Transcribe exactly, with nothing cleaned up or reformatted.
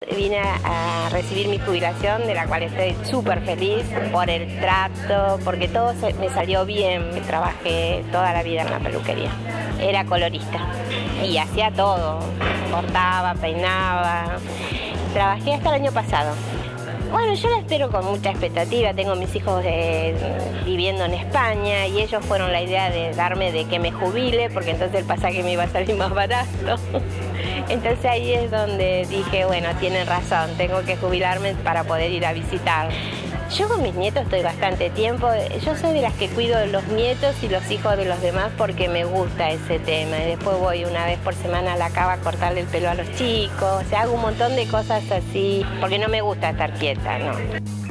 Vine a recibir mi jubilación, de la cual estoy súper feliz por el trato, porque todo se, me salió bien. Trabajé toda la vida en la peluquería. Era colorista y hacía todo. Cortaba, peinaba. Trabajé hasta el año pasado. Bueno, yo la espero con mucha expectativa. Tengo mis hijos de, viviendo en España y ellos fueron la idea de darme de que me jubile, porque entonces el pasaje me iba a salir más barato. Entonces ahí es donde dije, bueno, tienen razón, tengo que jubilarme para poder ir a visitar. Yo con mis nietos estoy bastante tiempo. Yo soy de las que cuido los nietos y los hijos de los demás porque me gusta ese tema. Y después voy una vez por semana a la cava a cortarle el pelo a los chicos. O sea, hago un montón de cosas así porque no me gusta estar quieta, ¿no?